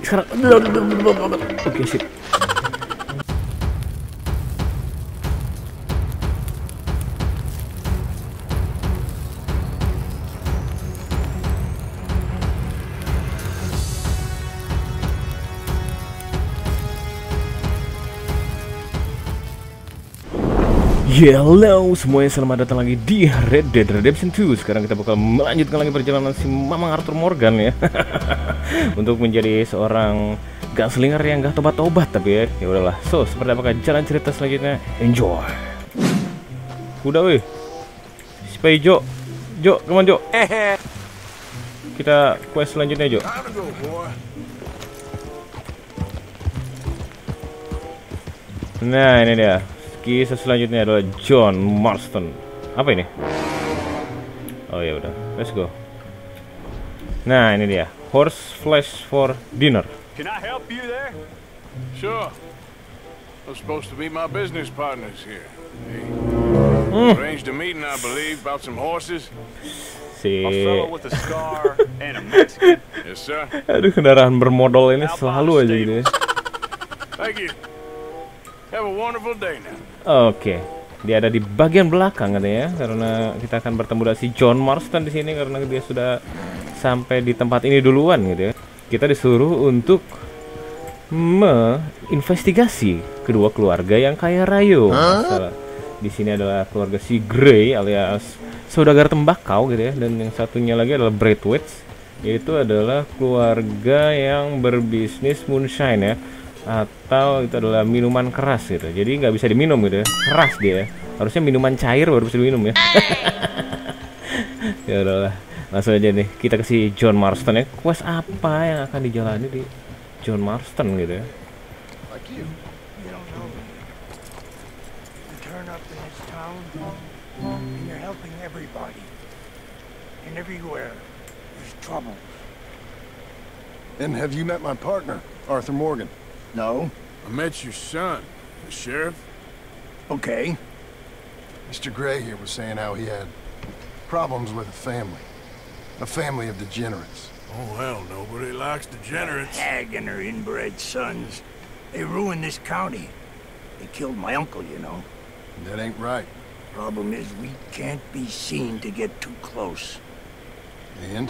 sekarang. Oke, sip. Hello semuanya, selamat datang lagi di Red Dead Redemption 2. Sekarang kita bakal melanjutkan lagi perjalanan si Mamang Arthur Morgan ya. Untuk menjadi seorang gunslinger yang gak tobat-tobat tapi ya udahlah. So, seperti apakah jalan cerita selanjutnya? Enjoy. Udah weh. Spy Jo. Jo, come on Jo. Kita quest selanjutnya Jo. Nah, ini dia. Kisah selanjutnya adalah John Marston. Apa ini? Oh ya udah, let's go. Nah ini dia, horse flesh for dinner. Can I help you there? Sure. I'm supposed to be my business partners here. Hey. Arranged a meeting, I believe, about some horses. Si. A fellow with a scar and a Mexican. Yes, sir. Aduh, kendaraan bermodal ini selalu aja gitu ya. Thank you. Have a wonderful day now. Oke, dia ada di bagian belakang katanya, karena kita akan bertemu dengan si John Marston di sini karena dia sudah sampai di tempat ini duluan gitu ya. Kita disuruh untuk menginvestigasi kedua keluarga yang kaya raya. Di sini adalah keluarga si Gray alias saudagar tembakau gitu ya, dan yang satunya lagi adalah Braithwaite, yaitu adalah keluarga yang berbisnis moonshine ya, atau itu adalah minuman keras gitu. Jadi nggak bisa diminum gitu ya, keras dia. Harusnya minuman cair baru bisa diminum ya. Ya udahlah, langsung aja nih kita ke si John Marston ya. Quest apa yang akan dijalani di John Marston gitu ya. Like you don't know me. You turn up in this town and you're helping everybody. And everywhere there's trouble. And have you met my partner, Arthur Morgan? No? I met your son, the sheriff. Okay. Mr. Gray here was saying how he had problems with a family of degenerates. Oh, hell, nobody likes degenerates. Hag and her inbred sons. They ruined this county. They killed my uncle, you know. That ain't right. Problem is, we can't be seen to get too close. And?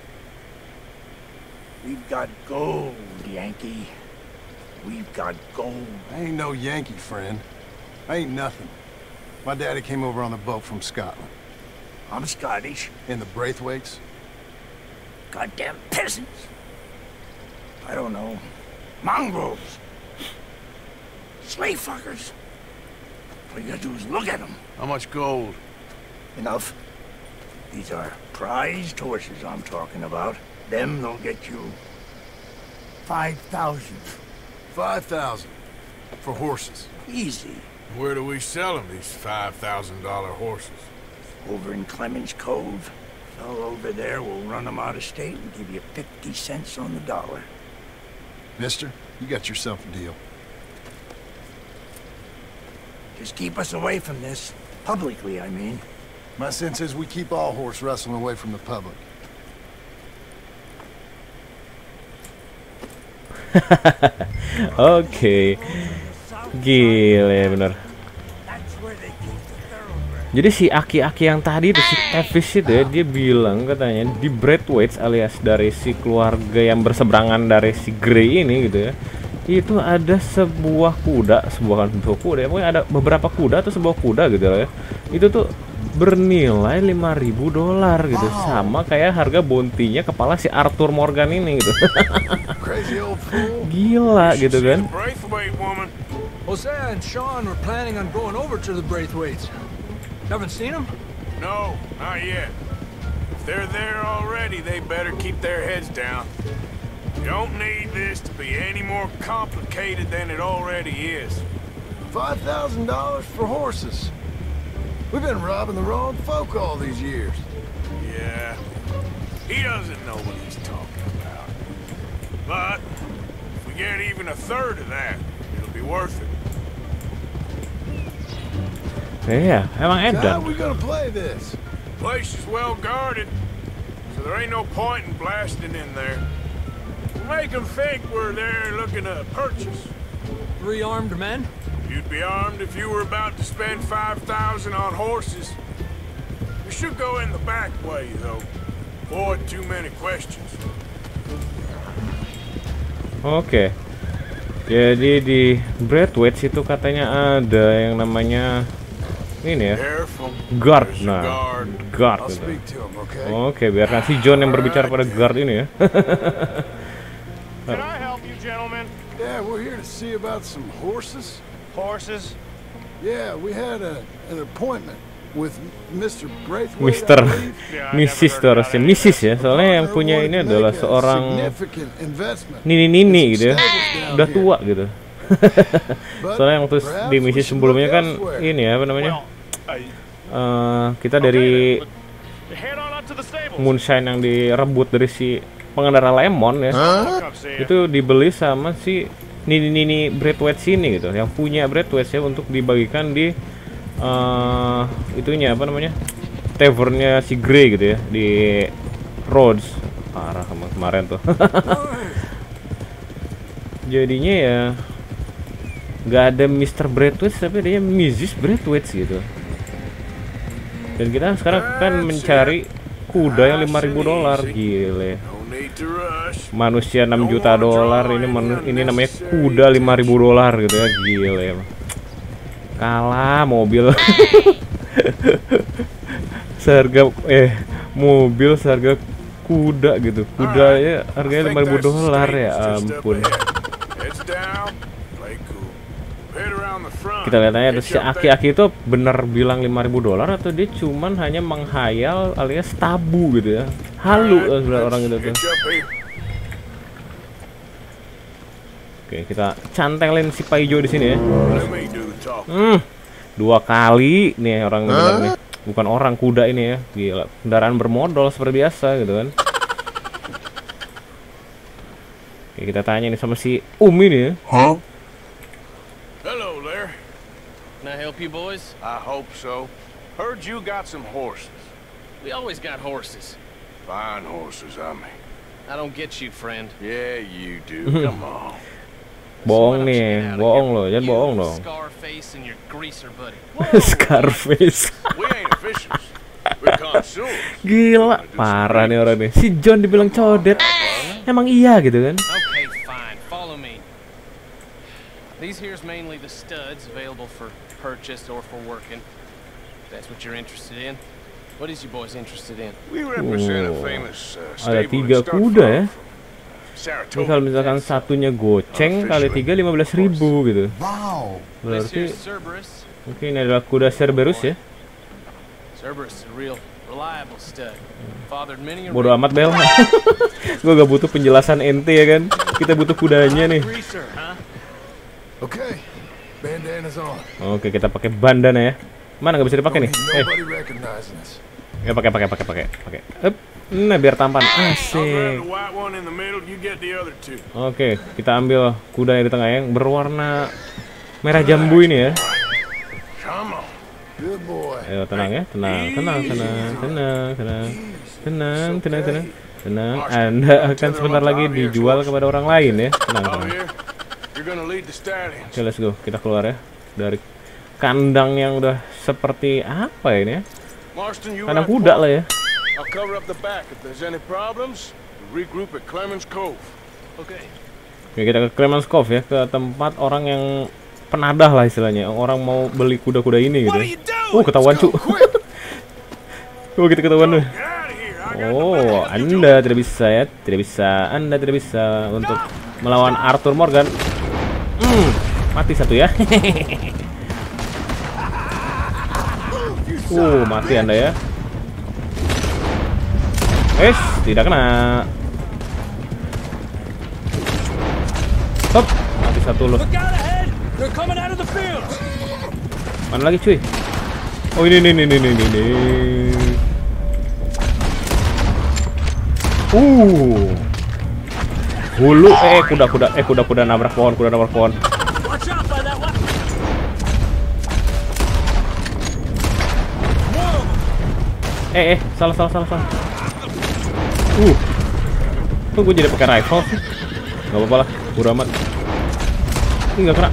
We've got gold, Yankee. We've got gold. I ain't no Yankee, friend. I ain't nothing. My daddy came over on the boat from Scotland. I'm Scottish. And the Braithwaites? Goddamn peasants. I don't know. Mongrels. Slave fuckers. All you gotta do is look at them. How much gold? Enough. These are prized horses I'm talking about. Them they'll get you 5,000. 5,000 for horses. Easy. Where do we sell them, these $5,000 horses? Over in Clemens Cove. Fellow over there will run them out of state and give you 50 cents on the dollar. Mister, you got yourself a deal. Just keep us away from this. Publicly, I mean. My sense is we keep all horse wrestling away from the public. Oke. Gile bener. Jadi si aki-aki yang tadi itu si Tevis itu ya, dia bilang katanya di Braithwaite alias dari si keluarga yang berseberangan dari si Gray ini gitu ya. Itu ada sebuah kuda, sebuah kuda, pokoknya ada beberapa kuda atau sebuah kuda gitu ya. Itu tuh bernilai $5.000 gitu, sama kayak harga bounty-nya kepala si Arthur Morgan ini gitu. Gila gitu kan. Hosea and Sean were planning on going over to the Braithwaites. Haven't seen them? No, not yet. If they're there already, they better keep their heads down. You don't need this to be any more complicated than it already is. $5,000 for horses. We've been robbing the wrong folk all these years. Yeah, he doesn't know what he's talking about. But if we get even a third of that, it'll be worth it. Iya, emang edan. How are we gonna play this? The place is well guarded, so there ain't no point in blasting in there. make them think we're there looking to purchase. 3 armed men? You'd be armed if you were about to spend 5,000 on horses. We should go in the back way, though. Avoid too many questions. Oke. Jadi di Braithwaite itu katanya ada yang namanya ini ya, Careful. guard. There's a Nah, guard. guard I'll gitu. speak to him, okay? Oke, biarkan si John yang berbicara pada guard ini ya. Can I help you, gentlemen? Yeah, we're here to see about some horses. Horses? Yeah, we had an appointment with Mr. Braithwaite. Mister, I believe. Mrs. tuh harusnya Mrs ya, soalnya yang punya ini adalah seorang nini-nini gitu ya, udah tua gitu. Soalnya yang terus di misi sebelumnya kan ini ya, apa namanya, kita dari Head on up to the stables. Moonshine yang direbut dari si pengendara lemon ya, Come see ya. itu dibeli sama si nini Braithwaite sini gitu, yang punya Braithwaite ya, untuk dibagikan di itunya apa namanya, tavernnya si Grey gitu ya, di Rhodes. Parah kemarin tuh. Jadinya ya nggak ada Mr. Braithwaite, tapi adanya Mrs. Braithwaite gitu. Dan kita sekarang kan mencari kuda yang $5.000, gile. No need to rush. Manusia $6 juta, ini namanya kuda $5.000 gitu ya, gile. Kalah mobil. Seharga mobil seharga kuda gitu. Kudanya harganya $5.000 ya ampun. Heads down. Play cool. Head around the front. Kita lihat aja si Aki-Aki itu bener bilang $5.000 atau dia cuman hanya menghayal alias tabu gitu ya. Halu sebenarnya orang itu tuh. Hitch up here. Oke, kita cantelin si Paijo di sini ya. Let me do the talking. 2 kali nih orang bener nih. Bukan orang, kuda ini ya. Gila, kendaraan bermodal seperti biasa gitu kan. Oke, kita tanya nih sama si ini ya. Hello there. Can I help you boys? I hope so. Heard you got some horses. We always got horses. Fine horses, I mean. I don't get you, friend. Yeah, you do. Come on. Bohong nih, bohong loh, jangan bohong dong. Scarface and your greaser buddy. Scarface. We ain't officials. We're connoisseurs. Gila, parah nih orang nih. Si John dibilang codet. Emang iya gitu kan? Okay, fine. Follow me. These here's mainly the studs available for purchase or for working. That's what you're interested in. What is you boys interested in? We represent a famous Ada stable 3 kuda ya. Ini Saratoga. kalau misalkan satunya goceng kali 3 15.000 gitu. Wow. This Berarti here's Cerberus. mungkin ini adalah kuda Cerberus ya. Cerberus is a real reliable stud. Fathered many a Bodoh amat Bel. Gue gak butuh penjelasan ente ya kan. Kita butuh kudanya nih. greaser, huh? Okay. Bandana's on. Oke, kita pakai bandana ya. Mana nggak bisa dipakai nih? Nobody recognizing us. Ya pakai. Up. Nah, biar tampan. I'll grab Asik. the white one in the middle. You get the other two. Oke, kita ambil kuda yang di tengah yang berwarna merah jambu ini ya. Come on. Good boy. Ayo tenang ya, tenang. Anda akan sebentar lagi dijual kepada orang lain ya. Tenang. Out here. You're gonna lead the stallions. Oke, let's go. Kita keluar ya dari kandang yang udah seperti apa ini ya? Marston, you Kandang ride kuda forward. lah ya. I'll cover up the back. If there's any problems, we regroup at Clemens Cove. Okay. Oke, kita ke Clemens Cove ya, ke tempat orang yang penadah lah istilahnya. Orang mau beli kuda-kuda ini gitu. Ketahuan cu. Kita ketahuan tuh. Get out of here. I got the Oh, back. You Anda tidak bisa ya, Anda tidak bisa untuk melawan Arthur Morgan. Mati satu ya. Mati Anda ya. Tidak kena. Hop, mati satu loh. Look out ahead! They're coming out of the field! Mana lagi cuy? Oh ini. Hulu kuda nabrak pohon, Watch out by that one! Salah. Kok gue jadi pakai rifle sih? Gak apa-apa lah, bodo amat. Ih, gak kena.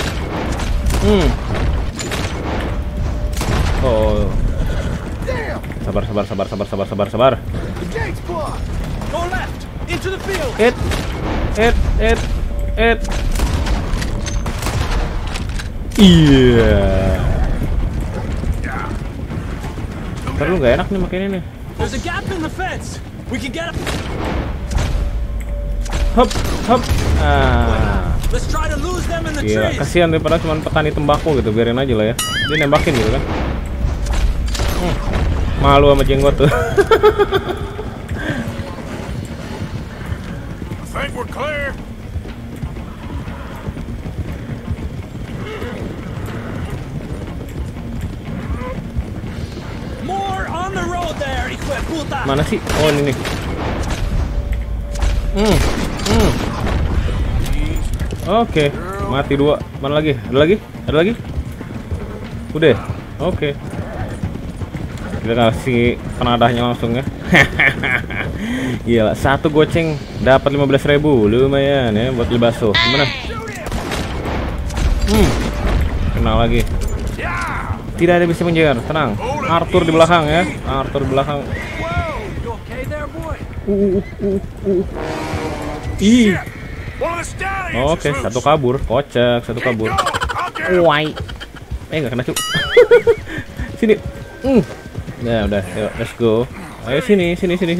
Oh. Sabar. Go left, into the field. Iya. Ntar lu gak enak nih makin ini. There's a gap in the fence. We can get up. Hop. Let's try to lose them in the Iya, trees. kasihan daripada cuma petani tembakau gitu, biarin aja lah ya. Dia nembakin gitu kan. Malu sama jenggot tuh. I think we're clear. More on the road there, hijo de puta. Mana sih? Oh, ini nih. Oke, mati 2. Mana lagi? Ada lagi? Udah. Oke. Kita kasih penadahnya langsung ya. Gila, 1 goceng dapat 15.000, lumayan ya buat beli bakso. Gimana? Kena lagi. Tidak ada bisa mengejar, tenang. Arthur di belakang ya. Arthur di belakang. Whoa, you okay there, boy? Ih. One of the stallions Oke, is loose. 1 kabur, kocak, 1 Keep kabur. going. I'll get him. Why? Nggak kena cu. Sini. Nah, udah, yuk, let's go. Ayo sini.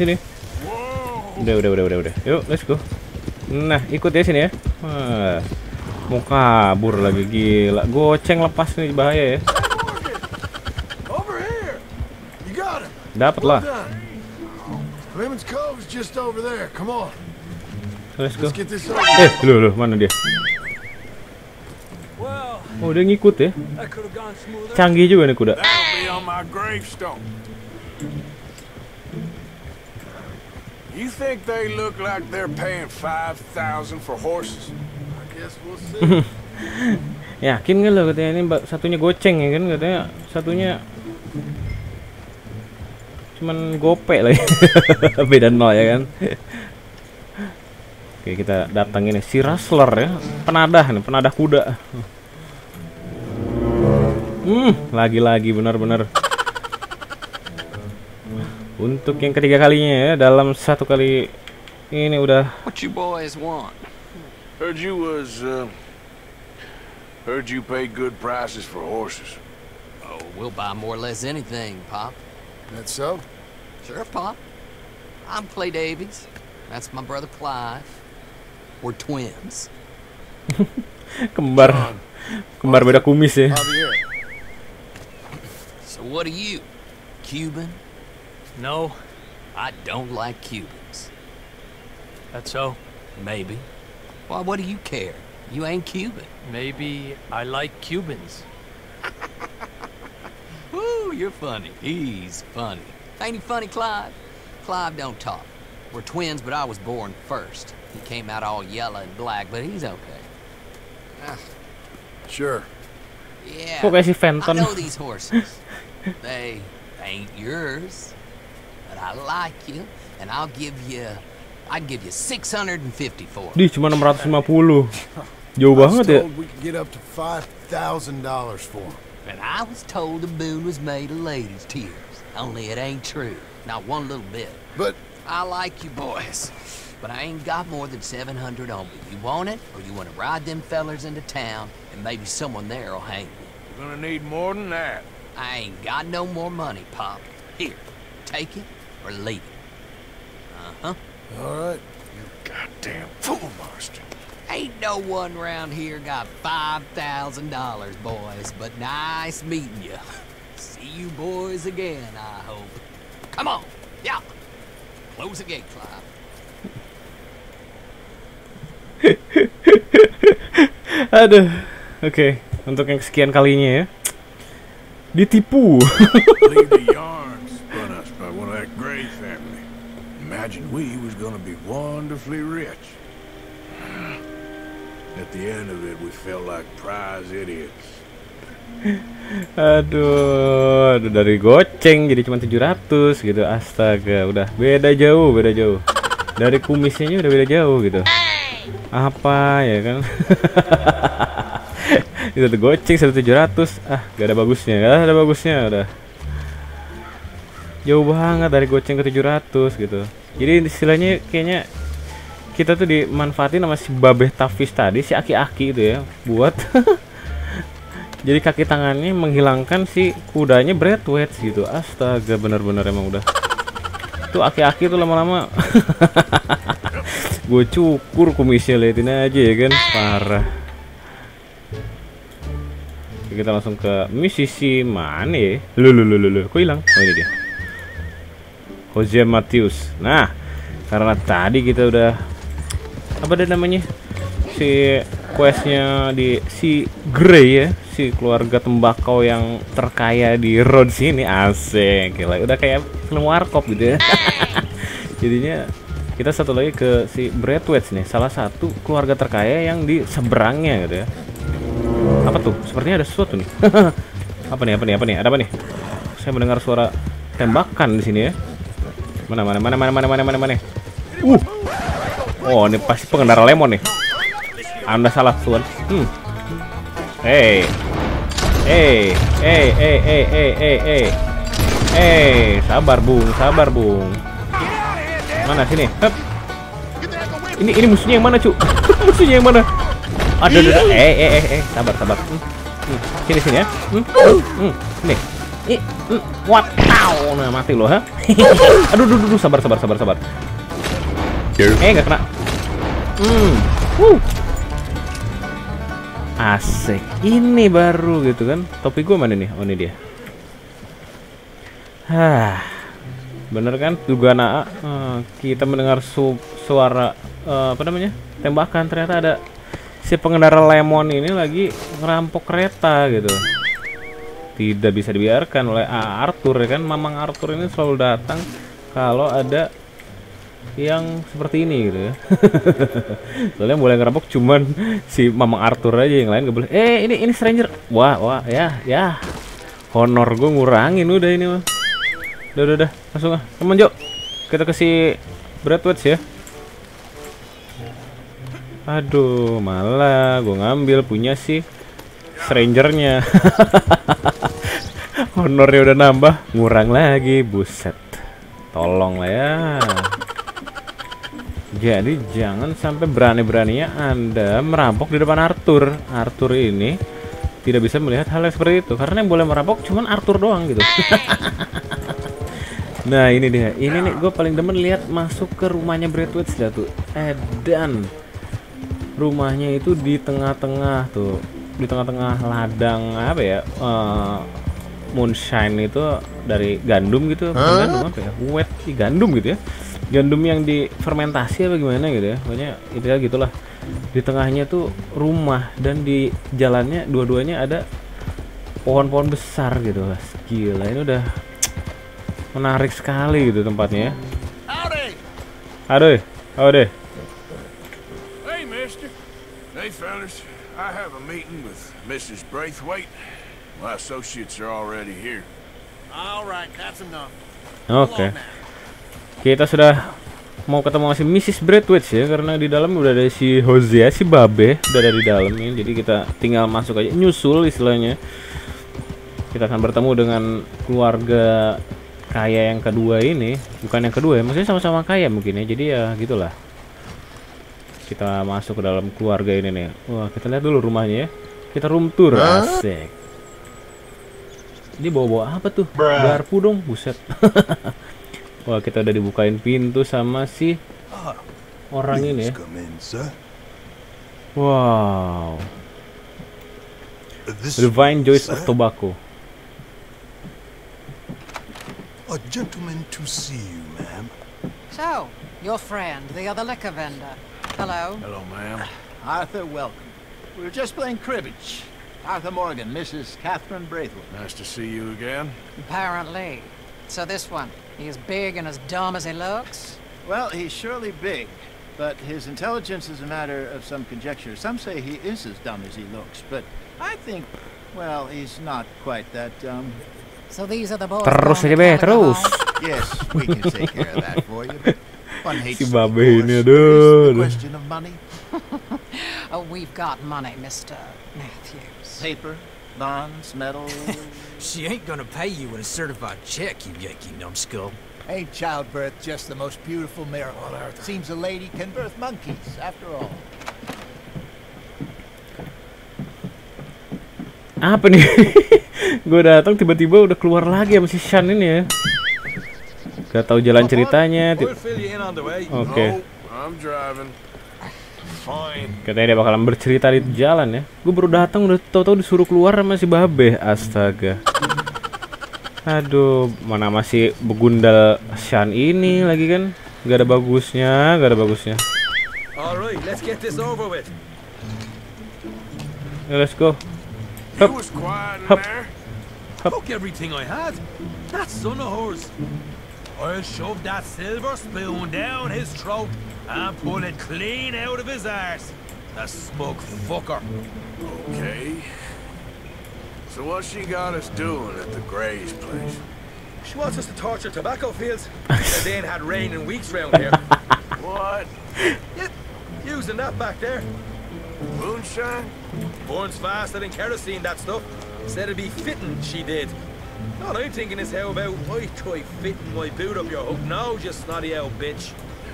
Udah. Yuk, let's go. Nah, ikut ya sini ya. Wah, mau kabur lagi, gila. Goceng lepas nih, bahaya ya. Over here. You got him. Dapat Well lah. done. Clemens Cove's just over there. Come on. Let's go. Let's get this over. Loh, mana dia? Well, Oh, dia ngikut ya. that could have gone smoother. Canggih juga nih kuda. That'll be on my gravestone. You think they look like they're paying 5,000 for horses? I guess we'll see. Yakin nggak lo katanya ini satunya goceng ya kan, katanya satunya cuman gope lagi. Beda nol ya kan. Oke, kita datangin si Rustler ya, penadah kuda. Lagi-lagi benar-benar. Untuk yang ketiga kalinya ya, dalam 1 kali ini udah. What you boys want? Heard you pay good prices for horses. Oh, we'll buy more or less anything, Pop. That so? Sure, Pop. I'm Clay Davies. That's my brother Clive. We're twins. Kembar beda kumis ya. Javier. So what are you? Cuban? No, I don't like Cubans. that's so. Maybe. Why, what do you care? You ain't Cuban. Maybe I like Cubans. Woo, you're funny. He's funny. Ain't he funny, Clive? Clive don't talk. We're twins, but I was born first. He came out all yellow and black, but he's okay. Sure. Yeah, Kok kayak si I Fenton? know these horses. They ain't yours, but I like you, and I'd give you 650 for 'em. Di cuma 650. Jauh I was banget ya. told we could get up to $5,000 for him. And I was told the boon was made of ladies' tears. Only it ain't true. Not one little bit. But I like you boys, but I ain't got more than 700 on me. You want it, or you want to ride them fellers into town, and maybe someone there'll hang me. We're gonna need more than that. I ain't got no more money, Pop. Here, take it or leave it. Uh-huh. all right. You goddamn fool monster. Ain't no one round here got $5,000, boys, but nice meeting you. See you boys again, I hope. Come on, yeah. Close the gate, Clive. Aduh. Oke, untuk yang kesekian kalinya ya. Ditipu. Believe the yarn spun us by one of that Gray family. Imagine we was gonna be wonderfully rich. At the end of it, we felt like prize idiots. Aduh, dari goceng jadi cuma 700 gitu. Astaga, udah beda jauh. Dari kumisnya udah beda jauh gitu. Apa ya kan? Itu tuh goceng 1.700. Gak ada bagusnya, udah. Jauh banget dari goceng ke 700 gitu. Jadi istilahnya kayaknya kita tuh dimanfaatin sama si Babeh Tafis tadi, si aki-aki itu ya, buat jadi kaki tangannya menghilangkan si kudanya Braithwaite gitu. Astaga, bener-bener emang udah. Tuh aki-aki tuh lama-lama gue cukur kumisnya, liatin aja ya kan, parah. Oke, kita langsung ke misi mana ya? Lu, kok hilang? Oh ini dia, Jose Matius. Nah, karena tadi kita udah apa dia namanya, si questnya di si Gray ya, si keluarga tembakau yang terkaya di Rhodes ini, asik, gila, udah kayak film warkop gitu ya. Jadinya kita satu lagi ke si Braithwaite nih, salah satu keluarga terkaya yang di seberangnya gitu ya. Apa tuh? Sepertinya ada sesuatu nih. Apa nih? Ada apa nih? Saya mendengar suara tembakan di sini ya. Mana? Oh, ini pasti pengendara lemon nih. Anda salah, tuan. Sabar bung. Mana sini? Hup. Ini musuhnya yang mana, cu? Musuhnya yang mana? Ada. Sabar. Sini ya. Nih. What? Nah, mati lo, ha? Aduh, sabar. Nggak kena. Asik. Ini baru gitu kan. Topi gue mana nih? Oh, ini dia. Bener kan? Dugaan kita mendengar suara apa namanya? Tembakan. Ternyata ada si pengendara lemon ini lagi ngerampok kereta gitu. Tidak bisa dibiarkan oleh Arthur ya kan. Mamang Arthur ini selalu datang kalau ada yang seperti ini gitu ya. Soalnya boleh ngerampok cuman si Mamang Arthur aja, yang lain gak boleh. Ini stranger. Wah, ya. Honor gue ngurangin udah ini mah. Udah. Langsung temen Jo. Kita ke si Braithwaite ya. Aduh, malah gue ngambil punya si strangernya. Honornya udah nambah, ngurang lagi, buset. Tolong lah ya. Jadi jangan sampai berani-beraninya Anda merampok di depan Arthur. Arthur ini tidak bisa melihat hal yang seperti itu, karena yang boleh merampok cuman Arthur doang gitu. Nah ini dia, ini nih gue paling demen lihat masuk ke rumahnya Braithwaite sudah tuh. Dan rumahnya itu di tengah-tengah tuh, di tengah-tengah ladang apa ya, moonshine itu dari gandum gitu, gandum apa ya, wet gandum gitu ya, gandum yang difermentasi apa gimana gitu ya, pokoknya itu ya gitulah. Di tengahnya tuh rumah dan di jalannya dua-duanya ada pohon-pohon besar gitu. Gila, ini udah menarik sekali gitu tempatnya. Aduh. Hey, mister. Hey, fellas. I have a meeting with Mrs. Braithwaite. My associates are already here. All right, that's enough. Oke. Kita sudah mau ketemu si Mrs. Braithwaite ya, karena di dalam udah ada si Hosea, si Babe udah ada di dalam ini. Jadi kita tinggal masuk aja, nyusul istilahnya. Kita akan bertemu dengan keluarga kaya yang kedua ini, bukan yang kedua ya, maksudnya sama-sama kaya mungkin ya. Jadi ya gitulah. Kita masuk ke dalam keluarga ini nih. Wah, kita lihat dulu rumahnya ya. Kita room tour, asik. Ini bawa-bawa apa tuh? Garpu dong, buset. Wah, kita udah dibukain pintu sama si orang ini ya. Wow. Divine Joys of Tobacco. A gentleman to see you, ma'am. So, your friend, the other liquor vendor. Hello. Hello, ma'am. Arthur, welcome. We were just playing cribbage. Arthur Morgan, Mrs. Catherine Braithwaite. Nice to see you again. Apparently. So this one, he is big and as dumb as he looks? Well, he's surely big, but his intelligence is a matter of some conjecture. Some say he is as dumb as he looks, but I think, well, he's not quite that dumb. So these are the boys. Terus aja be, terus. Yes, we can take care of that for you. One hates Si to Babe divorce. ini, It is the aduh. question of money. Oh, we've got money, Mr. Matthews. Paper, bonds, metal. She ain't gonna pay you with a certified check, you Yankee numbskull. Ain't childbirth just the most beautiful miracle on earth? Seems a lady can birth monkeys, after all. Apa nih? Gue datang tiba-tiba udah keluar lagi sama si Sean ini ya. Gak tahu jalan ceritanya. Oke. Katanya dia bakalan bercerita di jalan ya. Gue baru datang udah tahu-tahu disuruh keluar sama si Babe. Astaga. Aduh, mana masih begundal Sean ini lagi kan? Gak ada bagusnya, gak ada bagusnya. Alright, let's get this over with. Let's go. You was quiet in there. Took everything I had. That son of hers. I'll shove that silver spoon down his throat and pull it clean out of his arse. The smug fucker. Okay. So what she got us doing at the Gray's place? She wants us to torture tobacco fields. They ain't had rain in weeks round here. What? Yep, using that back there. Moonshine? Burns faster than kerosene, that stuff. Said it'd be fitting, she did. All I'm thinking is how about I try fitting my boot up your hook nose, you snotty old bitch.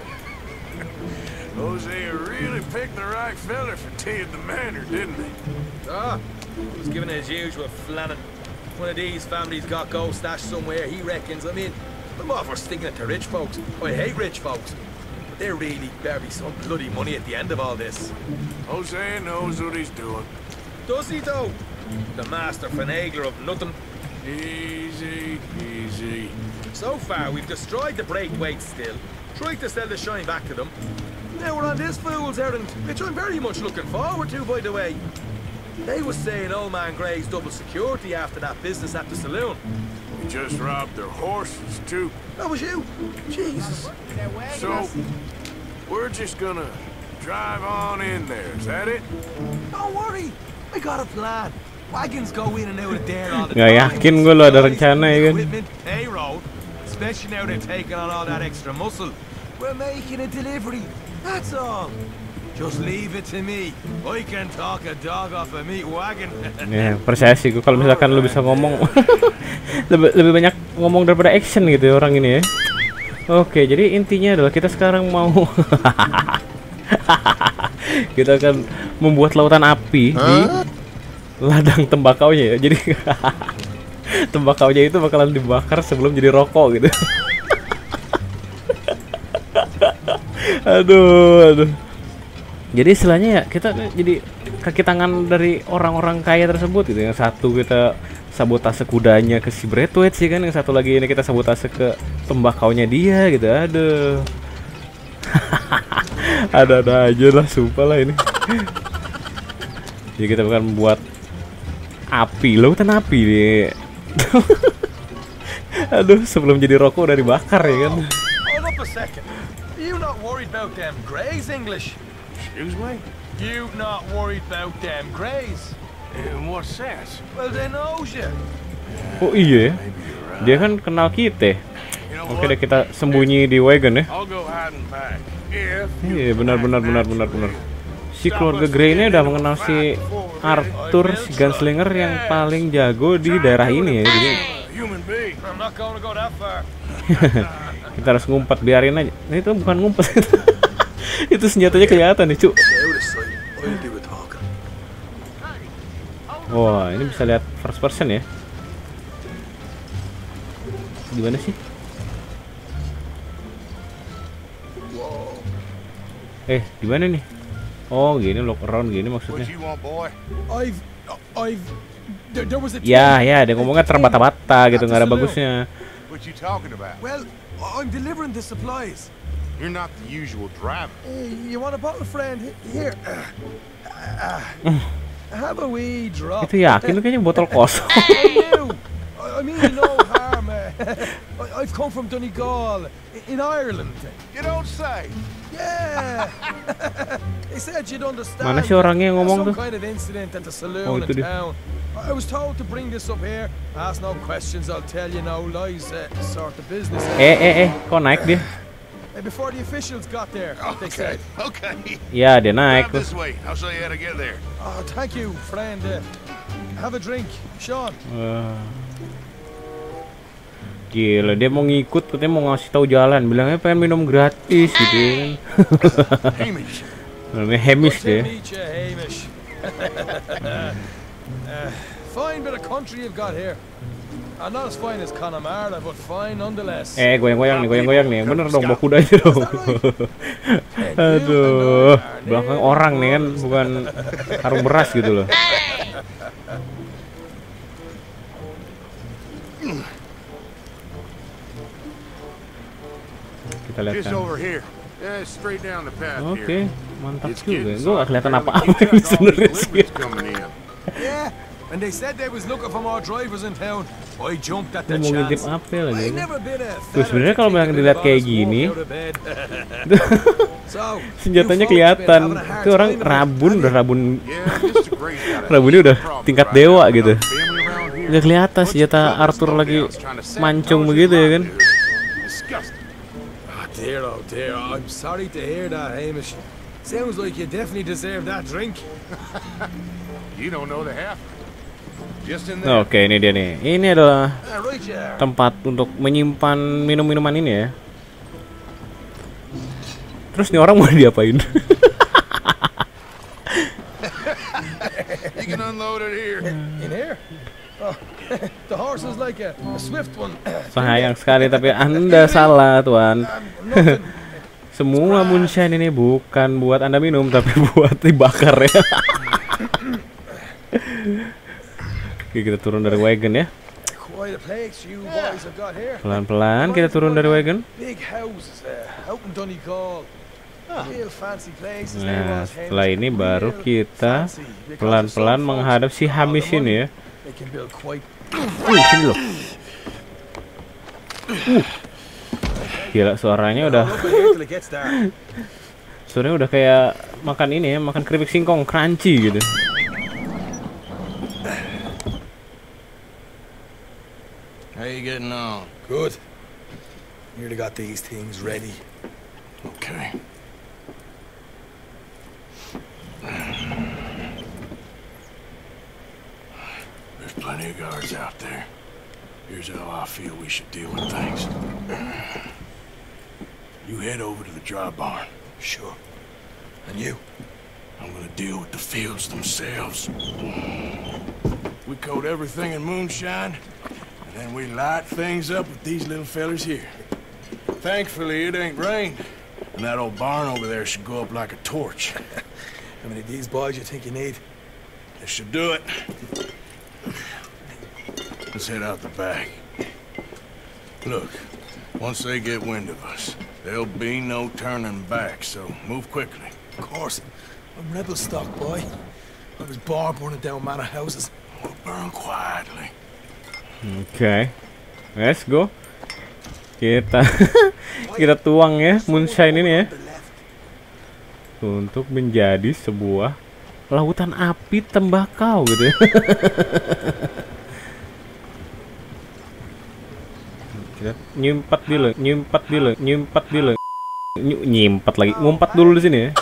Hosea really picked the right fella for tea at the manor, didn't he? Ah, he was giving it his usual flannin'. One of these families got gold stashed somewhere, he reckons. I mean, I'm all for sticking it to rich folks. I hate rich folks. But there really better be some bloody money at the end of all this. Hosea knows what he's doing. Does he, though? The master finagler of nothing. Easy, easy. So far, we've destroyed the Braithwaite still, tried to sell the shine back to them. Now we're on this fool's errand, which I'm very much looking forward to, by the way. They was saying Old Man Gray's double security after that business at the saloon. We just robbed their horses, too. That was you? Jesus. So, we're just gonna drive on in there, is that it? Don't worry, I got a plan. Wagons go in and out of there all the Gak yakin gue lo ada rencana ya kan. Payroll, especially now they're taking on all that extra muscle. We're making a delivery, that's all. Just leave it to me. I can talk a dog off a meat wagon. Ya, percaya sih gue kalau misalkan lu bisa ngomong lebih banyak ngomong daripada action gitu ya orang ini ya. Oke, jadi intinya adalah kita sekarang mau kita akan membuat lautan api di ladang tembakaunya ya. Jadi tembakaunya itu bakalan dibakar sebelum jadi rokok gitu. Aduh. Jadi istilahnya ya kita jadi kaki tangan dari orang-orang kaya tersebut gitu. Yang satu kita sabotase kudanya ke si Braithwaite sih kan, yang satu lagi ini kita sabotase ke tembakaunya dia gitu. Aduh. Ada aja lah, sumpah lah ini. Jadi kita akan membuat api, lautan api nih. Aduh, sebelum jadi rokok udah dibakar ya kan. Hold up a second. You not worried about them Greys, English? Excuse me? You not worried about them Greys? In what sense? Well, they knows you. Oh iya, dia kan kenal kita. Oke deh, kita sembunyi di wagon ya. I'll go hiding back. Iya, benar. Si keluarga Gray ini udah mengenal si Arthur, si gunslinger yang paling jago di daerah ini ya. Jadi kita harus ngumpet, biarin aja. Nah, itu bukan ngumpet. Itu senjatanya kelihatan nih, Cuk. Wah, ini bisa lihat first person ya. Gimana sih? Gimana nih? Oh, gini look around gini maksudnya. Ya, dia ngomongnya terbata-bata gitu, nggak ada bagusnya. Well, I'm delivering the supplies. You're not the usual driver. You want a bottle, friend? Here. Have a wee drop. Itu yakin tuh kayaknya botol kosong. I mean, no harm. I've come from Donegal, in Ireland. You don't say. Yeah. They said you'd understand. Mana sih orangnya yang ngomong tuh? Some kind of incident at the saloon in town. I was told to bring this up here. Ask no questions, I'll tell you no lies. Sort of business. Kok naik dia? Before the officials got there, they said. Okay. Ya, dia naik Drive tuh. this way. I'll show you how to get there. Oh, thank you, friend. Have a drink, Sean. Gila, dia mau ngikut, katanya mau ngasih tahu jalan, bilangnya pengen minum gratis gitu kan. Hamish. Namanya Hamish Good to deh. meet you, Hamish. Fine bit of country you've got here. Not as fine as Connemara, but fine nonetheless. Goyang-goyang nih, bener dong, bawa kuda aja dong. Aduh, belakang orang nih kan, bukan karung beras gitu loh. Kita lihat Just kan. over here. Yeah, straight down the path Oke, here. mantap It's juga. getting Gue gak kelihatan dark. apa-apa We can ini check all the sebenarnya sih. deliveries coming in. Yeah, and they said they was looking for more drivers in town. I jumped at the Mau ngintip chance. apa lagi? I've never been a Tuh sebenarnya kalau misalnya dilihat kayak gini, So, senjatanya you folks kelihatan. been having a hard Itu orang time of it, rabun, have udah you? rabun. Yeah, Mr. Gray's got a Rabunnya udah problem tingkat right dewa now. gitu. Family around here. Udah kelihatan senjata Arthur lagi mancung begitu ya kan. Disgusting. Oh dear, I'm sorry to hear that, Hamish. Sounds like you definitely deserve that drink. You don't know the half. Just in there. Oke, ini dia nih. Ini adalah Right there. tempat untuk menyimpan minum-minuman ini ya. Terus nih orang mau diapain? You can unload it here. In here? Oh, the horse is like a swift one. Sayang sekali, tapi Anda salah, Tuan. Semua moonshine ini bukan buat Anda minum, tapi buat dibakar ya. Oke, kita turun dari wagon ya. Quite a place you boys have got here. Pelan-pelan kita turun dari wagon. Big houses out in Donegal. Real fancy places. they Nah, was, setelah Hamish. ini baru Real kita fancy, because pelan-pelan some folks menghadap si with all Hamish the ini ya. money, they can build quite. Sini loh. Gila, suaranya udah Look here till it gets dark. suaranya udah kayak makan ini ya, makan keripik singkong crunchy gitu. How you getting on? Good. Nearly got these things ready. Okay. There's plenty of guards out there. Here's how I feel we should deal with things. You head over to the dry barn. Sure. And you? I'm gonna deal with the fields themselves. We coat everything in moonshine, and then we light things up with these little fellers here. Thankfully, it ain't rained, and that old barn over there should go up like a torch. How many of these boys you think you need? This should do it. Let's head out the back. Look, once they get wind of us, there'll be no turning back, so move quickly. Of course. I'm rebel stock, boy. I was born burning down manor houses. We'll burn quietly. Oke, let's go. Kita kita tuang ya moonshine ini ya untuk menjadi sebuah lautan api tembakau gitu ya. Kita nyimpat dulu, nyimpat lagi, ngumpat dulu di sini ya.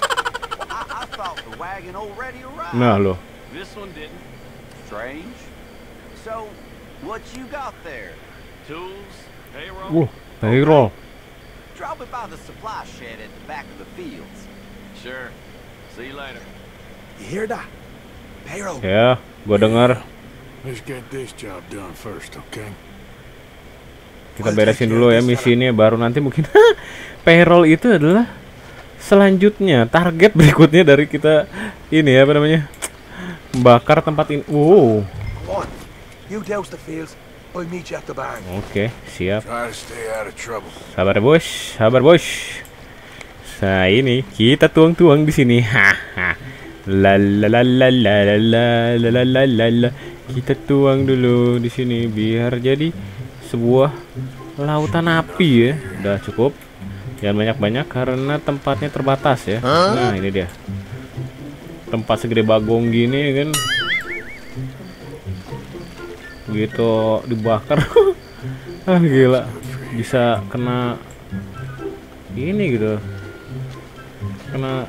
Nah loh. This one didn't. Strange. So, what you got there? Tools, payroll. Payroll. Drop it by the supply shed at the back of the fields. Sure. See you later. You hear that? Payroll. Ya, gua dengar. Let's get this job done first, okay? Kita beresin dulu ya misi ini, baru nanti mungkin payroll itu adalah selanjutnya, target berikutnya dari kita ini ya, apa namanya, membakar tempat ini. On. You douse the fields. I'll meet you at the barn. Oke, siap. Try to stay out of trouble. Sabar bos, sabar bos. Nah ini kita tuang-tuang di sini. Haha. La la la la la la la la la la la. Kita tuang dulu di sini biar jadi sebuah lautan api ya. Udah cukup. Jangan banyak-banyak karena tempatnya terbatas ya. Nah ini dia. Tempat segede bagong gini kan. Begitu dibakar. Ah gila. Bisa kena ini gitu. Kena.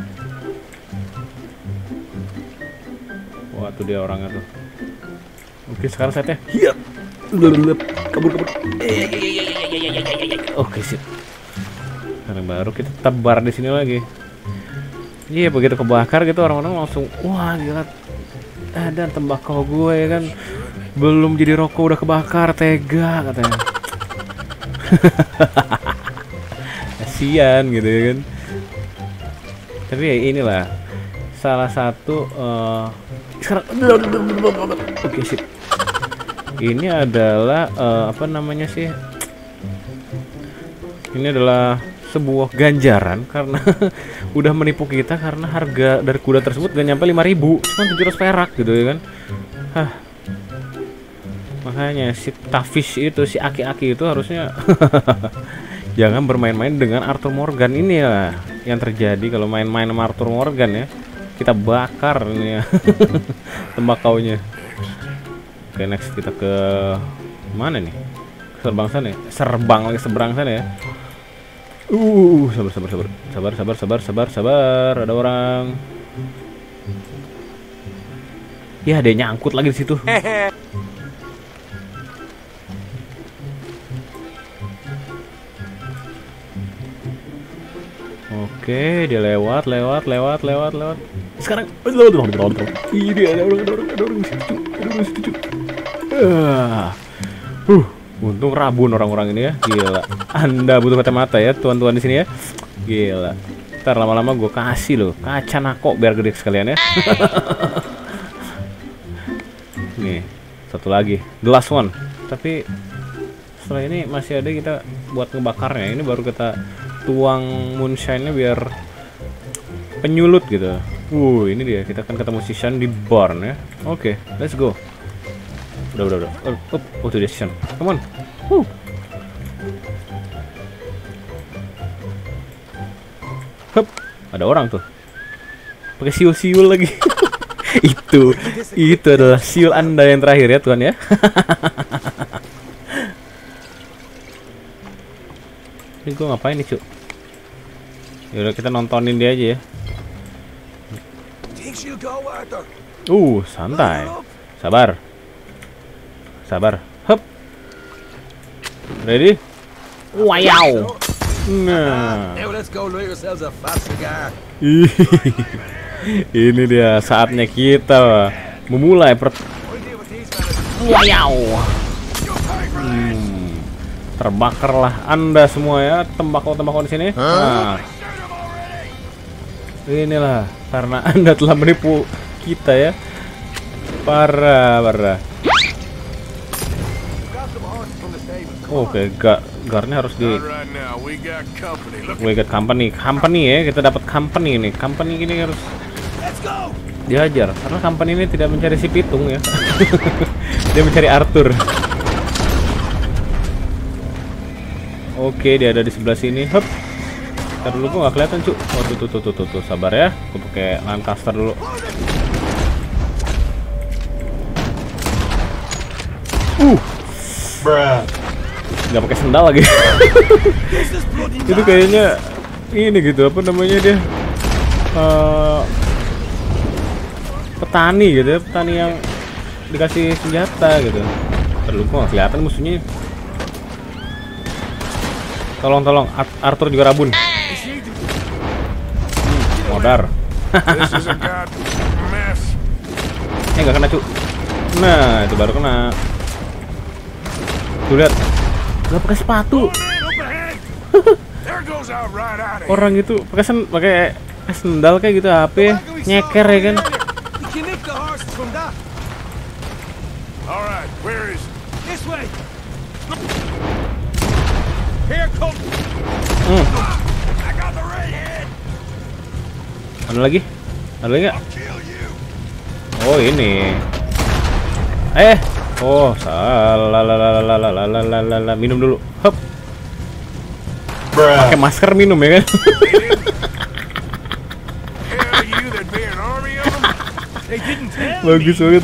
Wah, tuh dia orangnya tuh. Oke, sekarang saatnya. Iya. Kabur. Oke, sip. Sekarang baru kita tebar di sini lagi. Iya, begitu kebakar gitu orang-orang langsung, wah gila. Dan tembakau gue ya kan belum jadi rokok udah kebakar, tega katanya. Kasian gitu ya kan. Tapi ya inilah salah satu sekarang oke sip. Ini adalah apa namanya sih? Ini adalah sebuah ganjaran karena udah menipu kita karena harga dari kuda tersebut gak nyampe 5.000, cuma 700 perak gitu ya kan. Hah. Makanya si Tavish itu, si aki-aki itu harusnya jangan bermain-main dengan Arthur Morgan. Ini ya yang terjadi kalau main-main sama Arthur Morgan ya. Kita bakar ini ya tembakaunya. Oke, next kita ke mana nih? Serbang sana ya? Seberang sana ya. Sabar. Ada orang. Ya, dia nyangkut lagi di situ. Oke, dia lewat. Sekarang ini ada orang di situ. Untung rabun orang-orang ini ya. Gila. Anda butuh kacamata ya, tuan-tuan di sini ya. Gila. Ntar lama-lama gue kasih loh kaca nako biar gede sekalian ya. Nih, satu lagi, the last one. Tapi setelah ini masih ada kita buat ngebakarnya. Ini baru kita tuang moonshine-nya biar penyulut gitu. Ini dia, kita akan ketemu si Sean di barn ya. Oke, let's go. Udah. To the Sean. Come on. Hup, ada orang tuh. Pakai siul-siul lagi. Itu adalah siul Anda yang terakhir ya, Tuan ya. Ini gue ngapain nih, Cuk? Yaudah, kita nontonin dia aja ya. Santai. Sabar. Hup. Ready? Wow. Nah. Ini dia saatnya kita memulai wow. Terbakarlah Anda semua ya, tembakau di sini. Nah. Inilah karena Anda telah menipu kita ya. Parah. Oke, guardnya harus di we got company ya, kita dapat company ini. Company gini harus dihajar karena company ini tidak mencari si pitung ya. Dia mencari Arthur. Oke, dia ada di sebelah sini. Hup. Ntar dulu gua nggak kelihatan, Cuk. Oh, tuh, sabar ya. Gua pakai Lancaster dulu. Nggak pakai sendal lagi. Itu kayaknya ini gitu, apa namanya dia, petani gitu ya, petani yang dikasih senjata gitu. Terlalu kok nggak kelihatan musuhnya. Tolong, Arthur juga rabun. Modar. Nggak kena, Cuk. Nah, itu baru kena. Tuh lihat, nggak pakai sepatu. Orang itu pakai sendal kayak gitu, HP nyeker ya kan. Ada lagi nggak? Oh ini. Oh salah, minum dulu. Hup. Pakai masker minum ya kan? Bagus banget.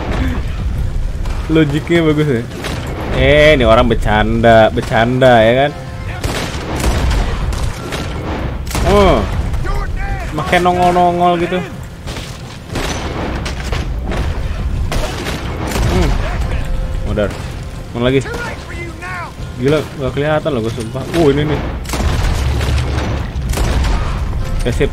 Logiknya bagus ya. Ini orang bercanda ya kan? Oh, makin nongol-nongol gitu. Modar. Mana lagi? Gila, gak kelihatan loh gue sumpah. Ini nih. Oke, sip.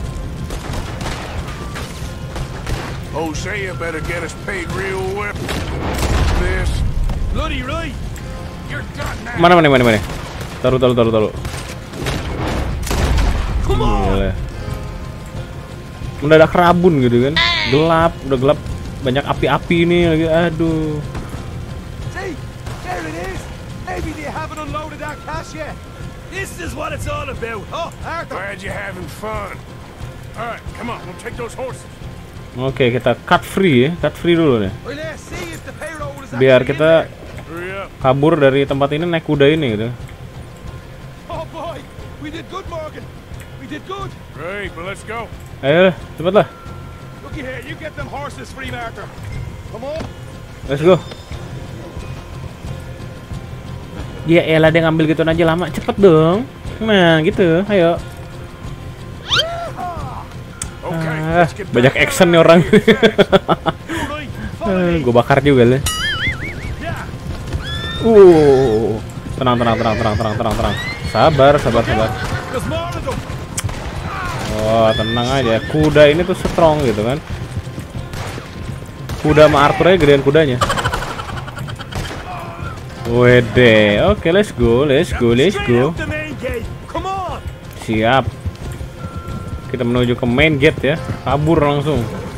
Hosea better get us paid real well. This. Bloody right. You're done now. Mana. Taruh. Gila. Mendadak rabun gitu kan. Udah gelap. Banyak api-api ini lagi. Aduh. See, there it is. Maybe they haven't unloaded that cash yet. This is what it's all about. Oh, Arthur. Glad you're having fun. All right, come on. We'll take those horses. Oke, kita cut free ya. Cut free dulu nih. Well, let's see if the payroll is Biar actually kita in there. Hurry up. kabur dari tempat ini naik kuda ini gitu. Oh boy, we did good, Morgan. We did good. Great, but let's go. Ayo, cepet lah. Looky here, you get them horses free, Arthur. Come on. Let's go. Ya elah, dia ngambil gitu aja lama. Cepet dong. Nah, gitu. Ayo. Banyak action nih orang. Gue bakar juga lah. Tenang. Sabar. Oh, tenang aja. Kuda ini tuh strong gitu kan. Kuda sama Arthur aja gedean kudanya. Wede. Oke, let's go. Siap. Kita menuju ke main gate ya. Kabur langsung.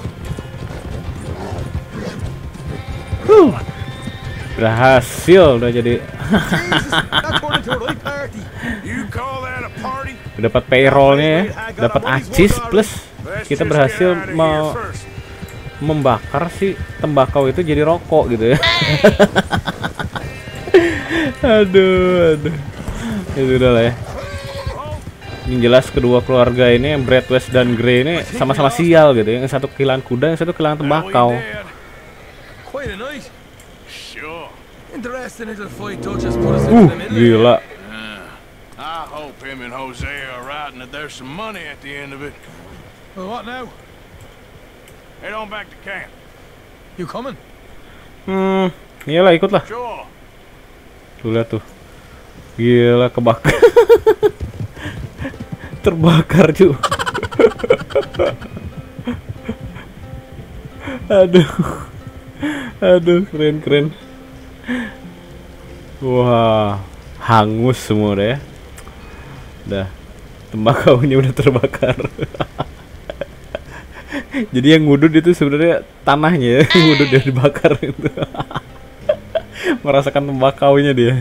Berhasil udah jadi. Dapat payrollnya ya. Dapat acis plus kita berhasil membakar si tembakau itu jadi rokok gitu ya. Aduh. Itu udah lah ya. Yang jelas kedua keluarga ini, yang Brad West dan Gray ini sama-sama sial gitu. Yang satu kehilangan kuda, yang satu kehilangan tembakau. Gila. I hope him and Hosea are right and that there's some money at the end of it. Well, what now? Head on back to camp. You coming? Iyalah, ikutlah. Sure. Tuh lihat tuh. Gila, kebakar. Terbakar cuy. Aduh, keren. Wah, hangus semua deh. Udah, tembakaunya udah terbakar. Jadi yang ngudut itu sebenarnya tanahnya, ngudut dia dibakar itu. Merasakan tembakaunya dia.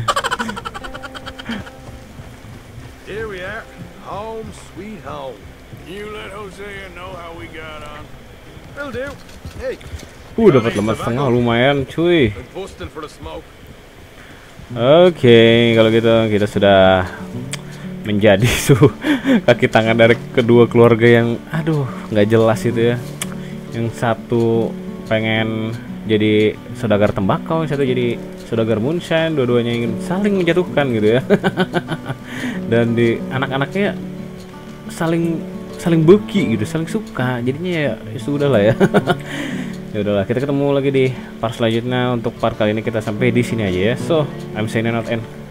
Here we are. Home sweet home. You let Hosea know how we got on. Will do. Hey. Dapat lembar setengah, lumayan cuy. Busting for the smoke. Oke, kalau gitu kita sudah menjadi kaki tangan dari kedua keluarga yang nggak jelas itu ya. Yang satu pengen jadi saudagar tembakau, yang satu jadi saudagar moonshine, dua-duanya ingin saling menjatuhkan gitu ya. Dan di anak-anaknya saling beki gitu, saling suka. Jadinya ya sudah lah ya. Ya udahlah, kita ketemu lagi di part selanjutnya. Untuk part kali ini kita sampai di sini aja ya. So, I'm signing out and